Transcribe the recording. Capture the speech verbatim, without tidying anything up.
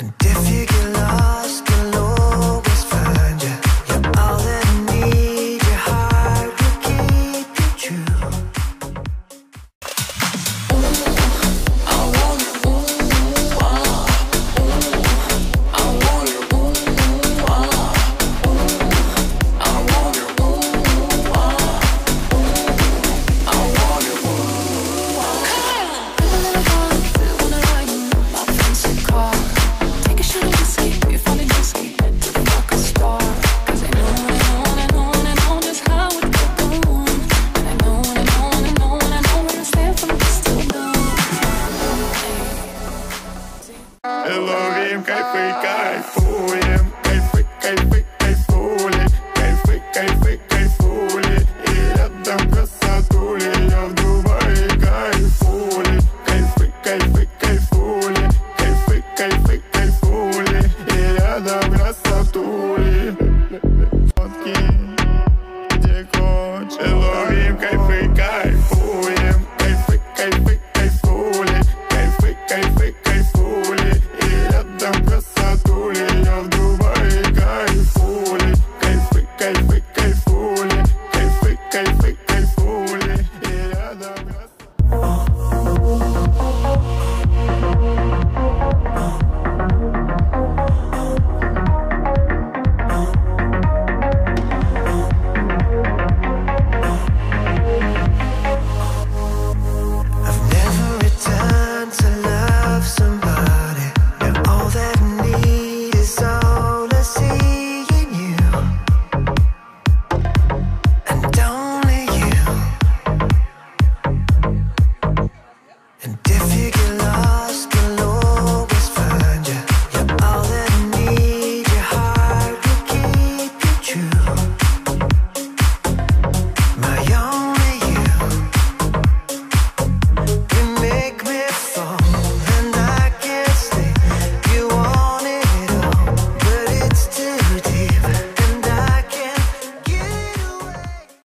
Ловим кайфы, кайфуем, кайфы, кайфы, кайфули, кайфы, кайфы, кайфули, и рядом красотули, я в Дубае кайфули, кайфы, кайфы, кайфули, кайфы, кайфы, кайфули, и рядом красотули. Фотки, где хочешь, ловим кайфы, кайфуем, кайфы, кайфы, кайфули, кайфы, кайфы, кайфули. Там красотули, я в